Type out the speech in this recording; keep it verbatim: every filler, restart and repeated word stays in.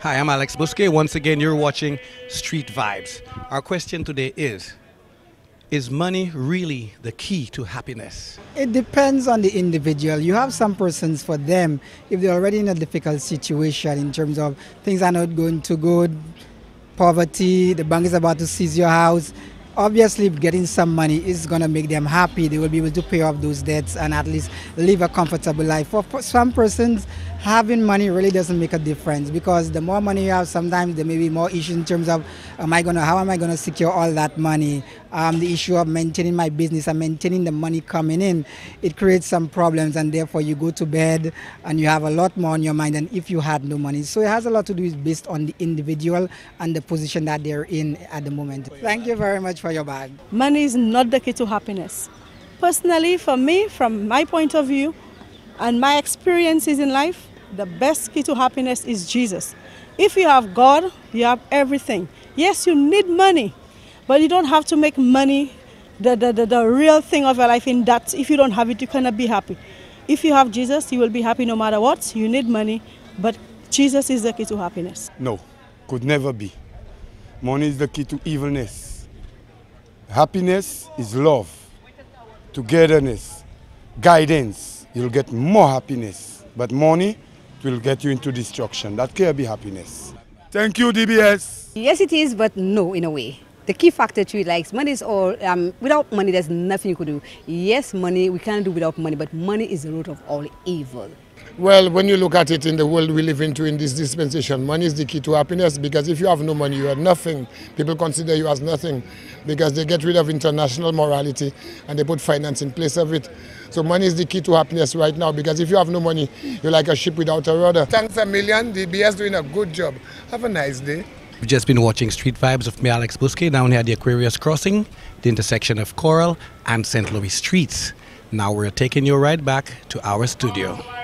Hi, I'm Alex Busque. Once again, you're watching Street Vibes. Our question today is, is money really the key to happiness? It depends on the individual. You have some persons, for them, if they're already in a difficult situation in terms of things are not going too good, poverty, the bank is about to seize your house, obviously getting some money is going to make them happy. They will be able to pay off those debts and at least live a comfortable life. For some persons, having money really doesn't make a difference, because the more money you have, sometimes there may be more issues in terms of am I gonna, how am I going to secure all that money? Um, the issue of maintaining my business and maintaining the money coming in, it creates some problems, and therefore you go to bed and you have a lot more on your mind than if you had no money. So it has a lot to do with based on the individual and the position that they're in at the moment. Thank you very much for your bag. Money is not the key to happiness. Personally, for me, from my point of view and my experiences in life, the best key to happiness is Jesus. If you have God, you have everything. Yes, you need money, but you don't have to make money the, the, the, the real thing of your life, in that if you don't have it, you cannot be happy. If you have Jesus, you will be happy no matter what. You need money, but Jesus is the key to happiness. No, could never be. Money is the key to evilness. Happiness is love, togetherness, guidance. You'll get more happiness, but money will get you into destruction. That can't be happiness. Thank you, D B S. Yes, it is, but no, in a way. The key factor to it, like, money is all, um, without money, there's nothing you could do. Yes, money, we can't do without money, but money is the root of all evil. Well, when you look at it in the world we live into in this dispensation, money is the key to happiness, because if you have no money, you have nothing. People consider you as nothing because they get rid of international morality and they put finance in place of it. So money is the key to happiness right now, because if you have no money, you're like a ship without a rudder. Thanks a million. D B S doing a good job. Have a nice day. We've just been watching Street Vibes with me, Alex Busque, down here at the Aquarius Crossing, the intersection of Coral and Saint Louis Streets. Now we're taking you right back to our studio.